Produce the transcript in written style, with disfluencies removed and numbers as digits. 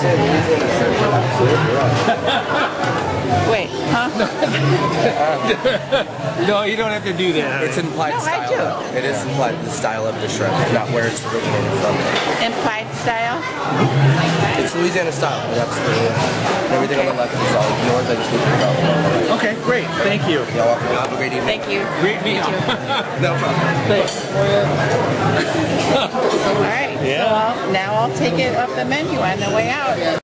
say Louisiana Shrimp? Absolutely right. Wait, huh? No, you don't have to do that. It's implied No, I style. do. It is implied the style of the shrimp, not where it's originated from. Implied style? It's Louisiana style. That's everything on the left is all yours. I just need to go. Okay, great. Thank you. Y'all welcome. Have a great evening. Thank you. Great meal. No problem. Thanks. All right, so now I'll take it off the menu on the way out.